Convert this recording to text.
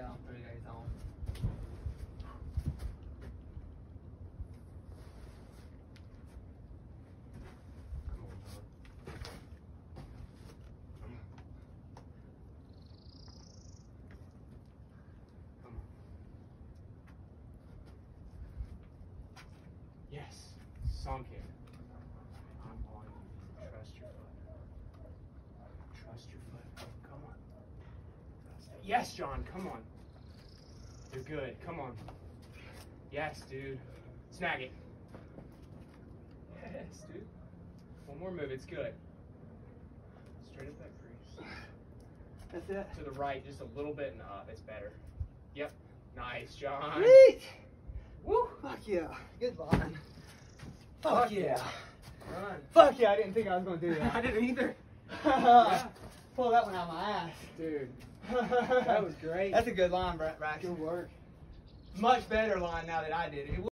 down 3 days on. Yes, sunk it. I'm on you. Trust your foot. Trust your foot. Come on. Yes, John, come on. You're good. Come on. Yes, dude. Snag it. Yes, dude. One more move. It's good. Straight up that crease. That's it. To the right, just a little bit and up. It's better. Yep. Nice, John. Sweet. Woo. Fuck yeah. Good line. Fuck yeah. Run. Fuck yeah, I didn't think I was going to do that. I didn't either. Yeah. Pull that one out of my ass. Dude. That was great. That's a good line, Braxton. Good work. Much better line now that I did it.